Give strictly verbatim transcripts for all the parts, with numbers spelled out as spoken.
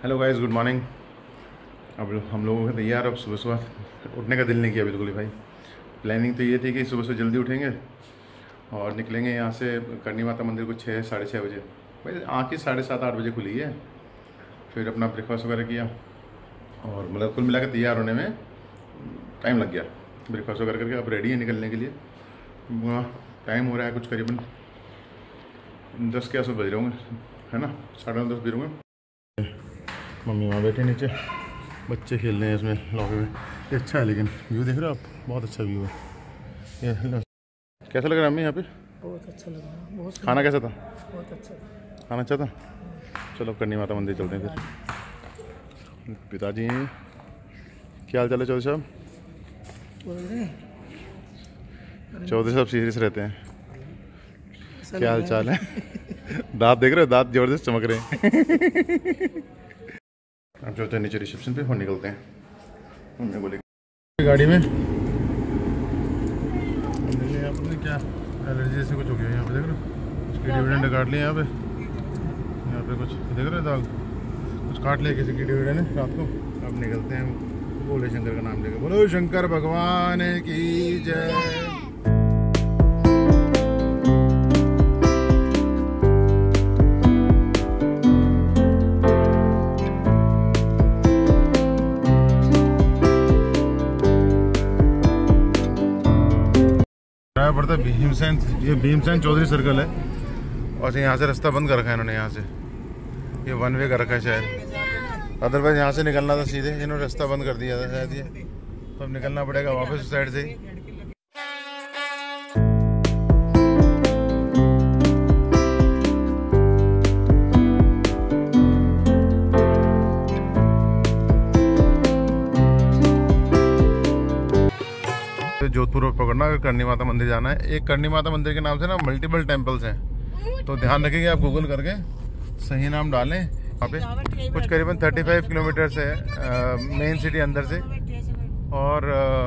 Hello guys, good morning. अब हम लोगों का तैयार, अब सुबह सुबह उठने का दिल नहीं किया बिल्कुल ही भाई। प्लानिंग तो ये थी कि सुबह सुबह जल्दी उठेंगे और निकलेंगे यहाँ से करनी माता मंदिर को छः साढ़े छः बजे। भाई आँख ही साढ़े सात आठ बजे खुली है। फिर अपना ब्रेकफास्ट वगैरह किया और मतलब कुल मिला के तैयार होने में टाइम लग गया। ब्रेकफास्ट वगैरह करके अब रेडी है निकलने के लिए। टाइम हो रहा है कुछ करीबन दस के आसपास बज रहे होंगे, है ना, साढ़े नौ दस बज रहे होंगे। मम्मी वहाँ बैठे नीचे, बच्चे खेल रहे हैं इसमें लॉबी में। ये अच्छा है, लेकिन व्यू देख रहे हो आप, बहुत अच्छा व्यू है। ये कैसा लग रहा है मम्मी यहाँ पे? बहुत अच्छा लग रहा है। बहुत खाना कैसा था? बहुत अच्छा था। खाना अच्छा था। चलो करनी माता मंदिर चलते हैं फिर। पिताजी क्या हाल चाल है चौधरी साहब? चौधरी साहब सीरियस रहते हैं। क्या हाल चाल है? दांत देख रहे हो, दांत जबरदस्त चमक रहे हैं। अब जो होते हैं नीचे रिसेप्शन पे और निकलते हैं। हमने बोले गाड़ी में यहाँ पर क्या एलर्जी से कुछ हो गया। यहाँ पे देख रहे हो, उसकी डिविडेंड काट लिया। यहाँ पे यहाँ पे कुछ देख रहे हो दाग, कुछ काट लिया किसी की डिविडेंड ने रात को। अब निकलते हैं बोले शंकर का नाम लेकर। बोलो शंकर भगवान की जय। पड़ता है भीमसेन, ये भीमसेन चौधरी सर्कल है और यहाँ से रास्ता बंद कर रखा है इन्होंने। यहाँ से ये वन वे कर रखा है शायद, अदरवाइज यहाँ से निकलना था सीधे, इन्होंने रास्ता बंद कर दिया था शायद ये। तो अब निकलना पड़ेगा वापस उस साइड से ही। जोधपुर रोड पकड़ना अगर करनी माता मंदिर जाना है। एक करनी माता मंदिर के नाम से ना मल्टीपल टेम्पल्स हैं, तो ध्यान रखिए आप गूगल करके सही नाम डालें। वहाँ पे कुछ करीबन पैंतीस किलोमीटर से मेन सिटी अंदर से, और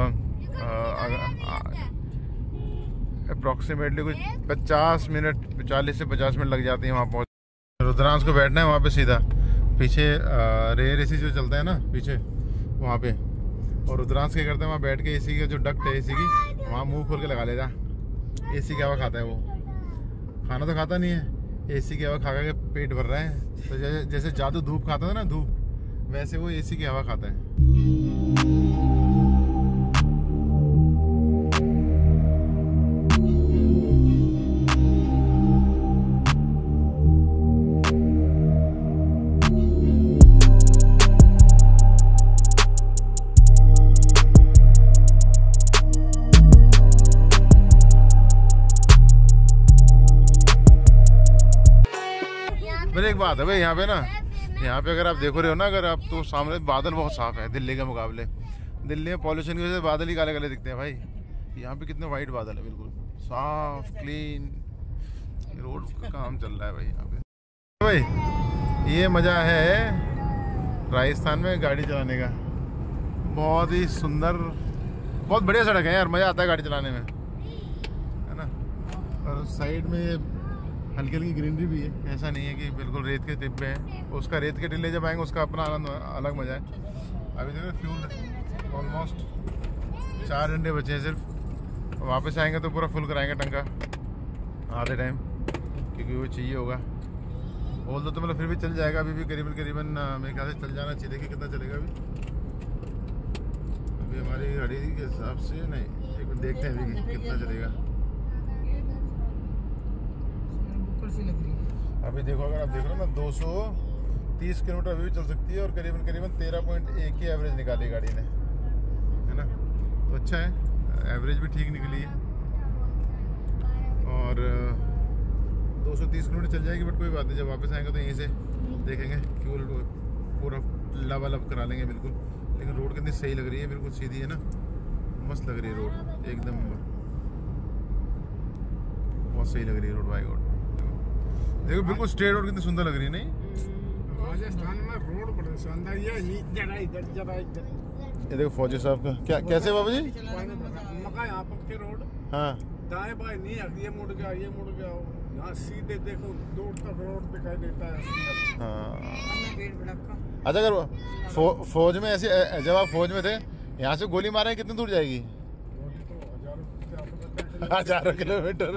अप्रॉक्सीमेटली कुछ पचास मिनट चालीस से पचास मिनट लग जाती हैं वहाँ पहुँच। रुद्रांश को बैठना है वहाँ पे सीधा, पीछे रेयर एसी जो चलता है ना पीछे वहाँ पे। और रुद्रांश क्या करते हैं वहाँ बैठ के एसी का जो डक्ट है एसी की, वहाँ मुंह खोल के लगा लेगा। एसी की हवा खाता है वो, खाना तो खाता नहीं है, एसी की हवा खा के पेट भर रहा है। तो जैसे जैसे जादू धूप खाता था ना, धूप, वैसे वो एसी की हवा खाता है। मेरे एक बात है भाई, यहाँ पे ना, यहाँ पे अगर आप देखो रहे हो ना, अगर आप, तो सामने बादल बहुत साफ है दिल्ली के मुकाबले। दिल्ली में पॉल्यूशन की वजह से बादल ही काले काले दिखते हैं भाई। यहाँ पे कितने वाइट बादल है, बिल्कुल साफ क्लीन। रोड का काम चल रहा है भाई यहाँ पे। भाई ये मज़ा है राजस्थान में गाड़ी चलाने का। बहुत ही सुंदर, बहुत बढ़िया सड़क है यार, मज़ा आता है गाड़ी चलाने में, है ना। और साइड में हल्की हल्की ग्रीनरी भी है, ऐसा नहीं है कि बिल्कुल रेत के टिप पे है। उसका रेत के टिले जब आएंगे उसका अपना आनंद अलग मजा है। अभी देखो फ्यूल ऑलमोस्ट चार घंटे बचे हैं सिर्फ, वापस आएंगे तो पूरा फुल कराएंगे टंका आधे टाइम, क्योंकि वो चाहिए होगा। बोल दो तो मतलब फिर भी चल जाएगा। अभी भी करीबन करीबन मेरे ख्याल से चल जाना चाहिए। देखिए कितना चलेगा अभी। अभी हमारी गाड़ी के हिसाब से नहीं, एक बार देखते हैं अभी कितना चलेगा। अभी देखो, अगर आप देख रहे हो ना, दो सौ तीस किलोमीटर अभी भी चल सकती है और करीबन करीबन तेरह पॉइंट एक की एवरेज निकाली गाड़ी ने, है ना। तो अच्छा है, एवरेज भी ठीक निकली है। और दो सौ तीस किलोमीटर चल जाएगी, बट कोई बात नहीं, जब वापस आएंगे तो यहीं से देखेंगे फ्यूल पूरा लवा लब करा लेंगे बिल्कुल। लेकिन रोड कितनी सही लग रही है, बिल्कुल सीधी है ना, मस्त लग रही है रोड एकदम, बहुत सही लग रही है रोड बाई रोड। देखो बिल्कुल स्ट्रेट रोड कितनी सुंदर लग रही है, नहीं? राजस्थान में रोड बड़े शानदार। ये जरा इधर जरा इधर, ये देखो फौजी साहब का क्या, कैसे बाबू जी? मका यहाँ पक्के रोड, हाँ दाएं बाएं नहीं, ये मुड़ गया ये मुड़ गया। यहाँ सीधे देखो दूर तक रोड दिखाई देता है। हाँ। अच्छा, अगर फौ, फौज में ऐसे जब आप फौज में थे, यहाँ से गोली मारे कितनी दूर जाएगी? हजारों किलोमीटर।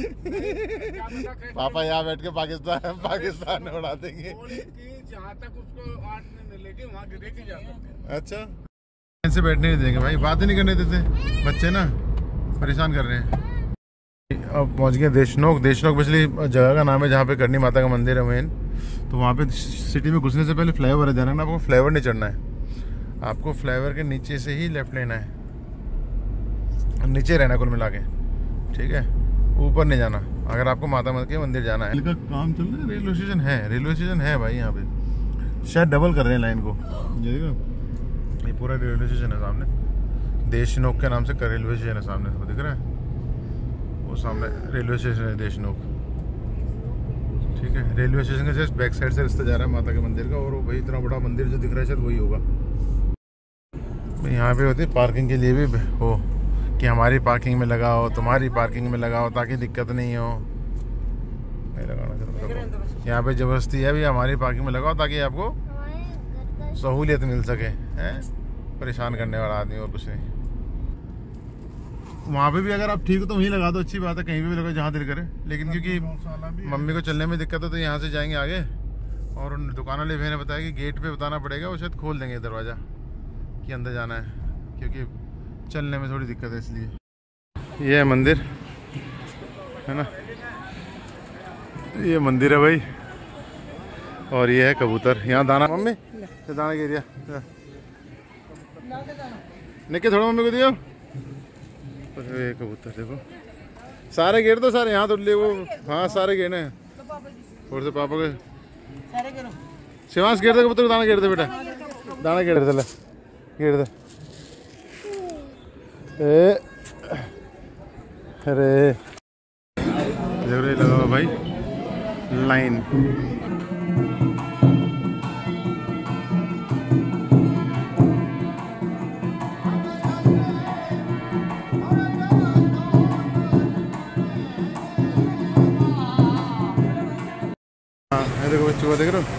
पापा यहाँ बैठ के पाकिस्तान पाकिस्तान में उड़ा देंगे। जहाँ तक उसको आठ में मिलेगी वहाँ गिरेगी जाकर। अच्छा, ऐसे बैठने नहीं देंगे भाई, बात ही नहीं करने देते बच्चे ना, परेशान कर रहे हैं। अब पहुँच गए देशनोक। देशनोक पिछली जगह का नाम है जहाँ पे करनी माता का मंदिर है मेन। तो वहाँ पे सिटी में घुसने से पहले फ्लाईओवर है, जाना ना आपको फ्लाईओवर नहीं चढ़ना है, आपको फ्लाईओवर के नीचे से ही लेफ्ट लेना है, नीचे रहना कुल मिला के, ठीक है, ऊपर नहीं जाना अगर आपको माता के मंदिर जाना है। का काम चल रहा है, रेलवे स्टेशन है, रेलवे स्टेशन है भाई यहाँ पे, शायद डबल कर रहे हैं लाइन को। ये देखो, ये पूरा रेलवे स्टेशन है सामने, देशनोक के नाम से का रेलवे स्टेशन है सामने, वो दिख रहा है, वो सामने रेलवे स्टेशन है देशनोक, ठीक है। रेलवे स्टेशन के जस्ट बैक साइड से रास्ता जा रहा है माता के मंदिर का, और वो भाई इतना बड़ा मंदिर जो दिख रहा है शायद वही होगा। यहाँ पे होती है पार्किंग के लिए भी हो कि हमारी पार्किंग में लगाओ, तुम्हारी पार्किंग में लगाओ, ताकि दिक्कत नहीं हो। नहीं लगाना, यहाँ पे जबरदस्ती है भी हमारी पार्किंग में लगाओ ताकि आपको सहूलियत मिल सके, हैं, परेशान करने वाला आदमी और कुछ नहीं। वहाँ पे भी अगर आप ठीक हो तो वहीं लगा दो, अच्छी बात है, कहीं भी लगाओ जहाँ दिल करे, लेकिन क्योंकि मम्मी को चलने में दिक्कत है तो यहाँ से जाएंगे आगे। और उन दुकान वाले भैया ने बताया कि गेट पे बताना पड़ेगा, वो शायद खोल देंगे दरवाज़ा कि अंदर जाना है, क्योंकि चलने में थोड़ी दिक्कत है इसलिए। ये है मंदिर, है ना, ये मंदिर है भाई, और ये है कबूतर। यहाँ दाना, मम्मी ये दाना गिर दिया, निके थोड़ा मम्मी को दियो। ये कबूतर देखो, सारे गेट दो, सारे यहाँ तो ले वो, हाँ सारे गेट हैं, और से पापा के शिवांश गेट दे कबूतर, दाना गेट दे बेटा, दाना गेट दे, ले गेट दे। ए, अरे देख रहे लगा हुआ भाई लाइन। हाँ देखो चूहा देख रहे हो,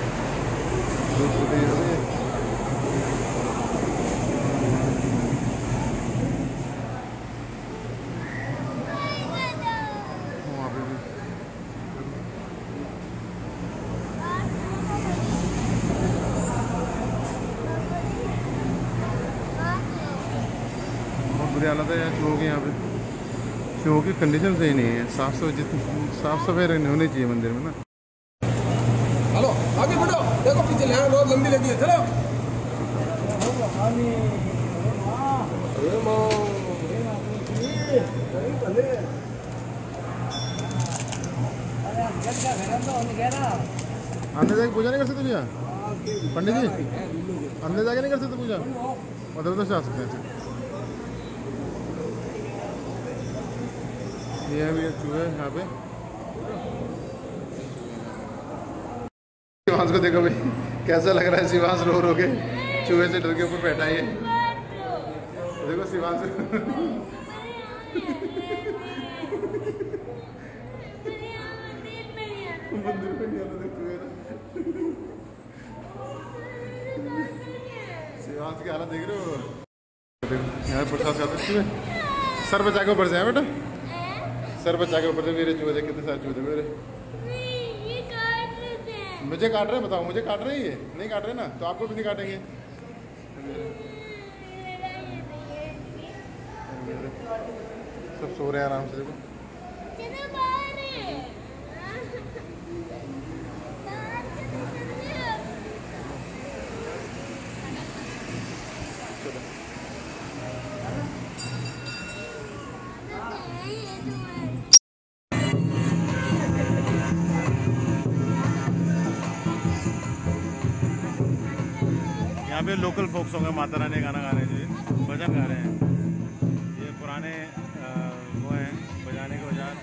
बुरी हालत है यार चूहों की। यहाँ पे चूहों की कंडीशन सही नहीं है, साफ सफाई जितनी साफ सफाई होनी चाहिए मंदिर में ना। हेलो आगे बढ़ो, देखो पीछे लाइन बहुत लंबी लगी है, चलो। अंदर जाके पूजा नहीं कर सकते भैया पंडित जी, अंदर जाके नहीं कर सकते पूजा, उधर उधर से आ सकते हैं। ये भी चूहे यहाँ पे, शिवांश को देखो भाई कैसा लग रहा है, शिवांश रो रो के चूहे से डर के ऊपर बैठा है। देखो शिवांश मंदिर पे नहीं आना, देखो शिवांश की हालत देख रहे हो, यहाँ प्रसाद खाते सर बचा के ऊपर से बेटा, सर बचा के ऊपर से मेरे चूहे कितने सारे चूहे मेरे, मुझे काट रहे हैं, बताओ मुझे काट रहे हैं, ये नहीं काट रहे ना तो आपको भी नहीं काटेंगे। सब सो रहे हैं आराम से, देखो यहाँ पे लोकल फोक्स होंगे, माता रानी गाना गा रहे हैं, जो भजन गा रहे हैं, ये पुराने वो हैं बजाने के औजार।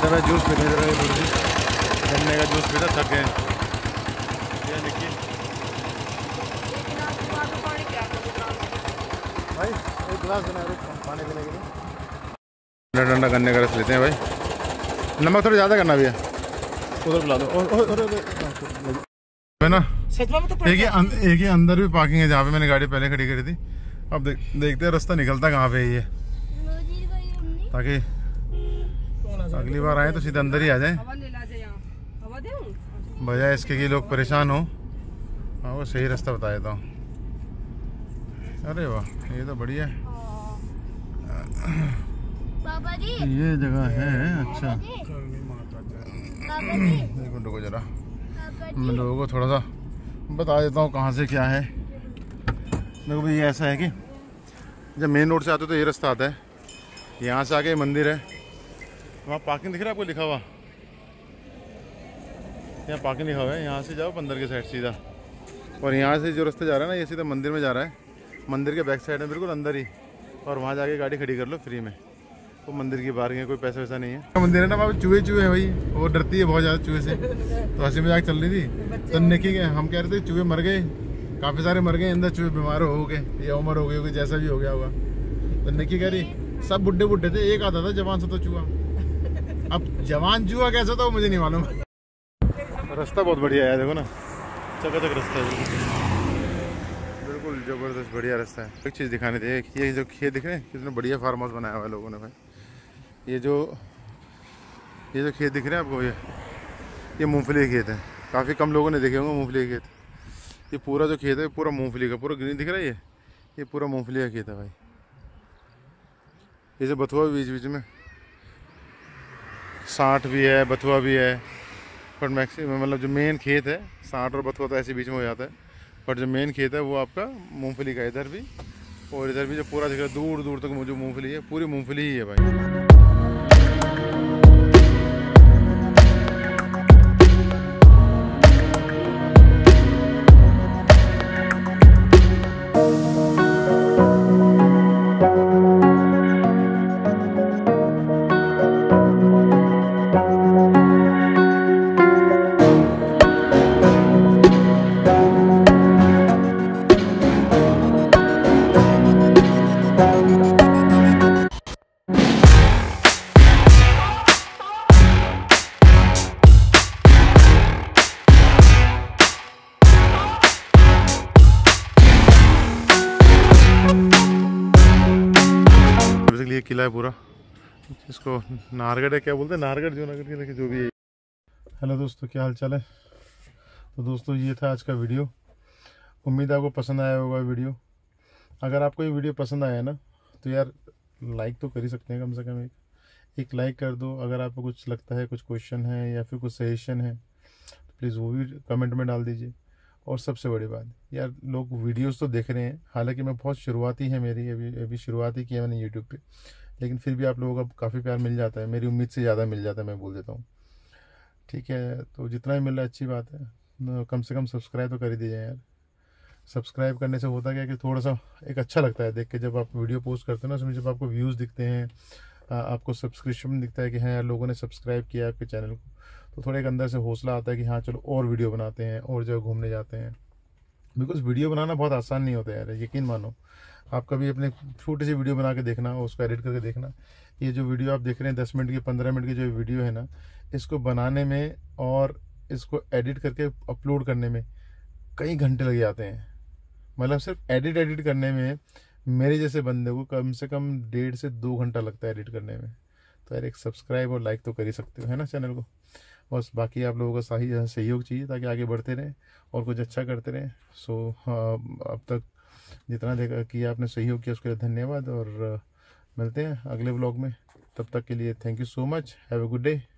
थे भाई, जूस पीने थे थोड़ी सी, गन्ने का जूस पीता, थक गए। ये देखिए भाई, एक गिलास बना रहे पानी पीने के लिए। ठंडा ठंडा गन्ने का रस लेते हैं भाई, नमक थोड़ा ज़्यादा करना भैया, उधर बुला दो। और, और, और, और, है ना, एक ही अं, एक ही अंदर भी पार्किंग है जहाँ पे मैंने गाड़ी पहले खड़ी करी थी। अब देख देखते हैं रास्ता निकलता कहाँ पे है ये, ताकि अगली बार आए तो सीधा अंदर ही आ जाए, बजाय इसके कि लोग परेशान हो। हाँ, वो सही रास्ता बता देता हूँ। अरे वाह, ये तो बढ़िया है। बाबा जी, ये जगह है अच्छा। बाबा जी, एक मिनट को जरा, बाबा जी। मैं लोगों को थोड़ा सा बता देता हूँ कहाँ से क्या है। मेरे को भी ये ऐसा है कि जब मेन रोड से आते हो तो ये रास्ता आता है, यहाँ से आके मंदिर है, वहाँ पार्किंग दिख रहा है आपको लिखा हुआ, यहाँ पार्किंग लिखा हुआ है। यहाँ से जाओ बंदर के साइड सीधा, और यहाँ से जो रास्ता जा रहा है ना ये सीधा मंदिर में जा रहा है। मंदिर के बैक साइड में बिल्कुल अंदर ही, और वहाँ जाके गाड़ी खड़ी कर लो फ्री में। तो मंदिर की बाहर है, कोई पैसा वैसा नहीं है। मंदिर है ना वहाँ चूहे चूहे है भाई, वो डरती है बहुत ज़्यादा चूहे से, तो हंसी मजाक चल रही थी। तो निकी के हम कह रहे थे चूहे मर गए, काफ़ी सारे मर गए अंदर चूहे, बीमार हो गए या उम्र हो गई होगी, जैसा भी हो गया होगा। तो निकी कह रही सब बुढ़े बुढ़े थे, एक आता था जवान सा तो चूहा। अब जवान चूहा कैसा था वो मुझे नहीं मालूम। रास्ता बहुत बढ़िया है, देखो ना, चकाचक रास्ता है, बिल्कुल ज़बरदस्त बढ़िया रास्ता है। एक चीज़ दिखानी थी, ये जो खेत दिख रहे हैं कितना बढ़िया फार्म हाउस बनाया हुआ है लोगों ने भाई। ये जो ये जो खेत दिख रहे हैं आपको, ये ये मूंगफली के खेत है। काफ़ी कम लोगों ने देखे होंगे मूंगफली के खेत। ये पूरा जो खेत है पूरा मूंगफली का, पूरा ग्रीन दिख रहा है, ये ये पूरा मूंगफली का खेत है भाई। ये जो बथुआ भी बीच बीच में, साठ भी है, बथुआ भी है, पर मैक्सिमम मतलब जो मेन खेत है, साठ और बथुआ तो ऐसे बीच में हो जाता है, पर जो मेन खेत है वो आपका मूंगफली का। इधर भी और इधर भी जो पूरा दिख रहा है दूर दूर तक जो मूंगफली है, पूरी मूंगफली ही है भाई। ये किला है पूरा, इसको नाहरगढ़ है क्या बोलते हैं, नाहरगढ़ जूनागढ़ के लेके जो भी है। हेलो दोस्तों, क्या हाल चाल है। तो दोस्तों ये था आज का वीडियो, उम्मीद है आपको पसंद आया होगा वीडियो। अगर आपको ये वीडियो पसंद आया ना तो यार लाइक तो कर ही सकते हैं, कम से कम एक एक लाइक कर दो। अगर आपको कुछ लगता है, कुछ क्वेश्चन है या फिर कुछ सजेशन है तो प्लीज़ वो भी कमेंट में डाल दीजिए। और सबसे बड़ी बात यार, लोग वीडियोस तो देख रहे हैं, हालांकि मैं बहुत शुरुआती है मेरी, अभी अभी शुरुआती की है मैंने यूट्यूब पे, लेकिन फिर भी आप लोगों का काफ़ी प्यार मिल जाता है, मेरी उम्मीद से ज़्यादा मिल जाता है, मैं बोल देता हूँ। ठीक है, तो जितना ही मिल रहा है अच्छी बात है, कम से कम सब्सक्राइब तो कर ही दीजिए यार। सब्सक्राइब करने से होता क्या है कि थोड़ा सा एक अच्छा लगता है देख के, जब आप वीडियो पोस्ट करते हैं ना, उसमें जब आपको व्यूज़ दिखते हैं, आपको सब्सक्रिप्शन दिखता है कि हाँ यार लोगों ने सब्सक्राइब किया आपके चैनल को, तो थोड़ा एक अंदर से हौसला आता है कि हाँ चलो और वीडियो बनाते हैं, और जगह घूमने जाते हैं। बिकॉज वीडियो बनाना बहुत आसान नहीं होता यार, यकीन मानो। आप कभी अपने छोटी सी वीडियो बना के देखना, उसको एडिट करके देखना। ये जो वीडियो आप देख रहे हैं दस मिनट की, पंद्रह मिनट की जो वीडियो है ना, इसको बनाने में और इसको एडिट करके अपलोड करने में कई घंटे लग जाते हैं। मतलब सिर्फ एडिट एडिट करने में मेरे जैसे बंदे को कम से कम डेढ़ से दो घंटा लगता है एडिट करने में। तो यार एक सब्सक्राइब और लाइक तो कर ही सकते हो, है ना, चैनल को। बस बाकी आप लोगों का सही सहयोग चाहिए ताकि आगे बढ़ते रहें और कुछ अच्छा करते रहें। सो अब तक जितना देखा किया आपने सहयोग किया उसके लिए धन्यवाद, और मिलते हैं अगले व्लॉग में। तब तक के लिए thank you so much, have a good day.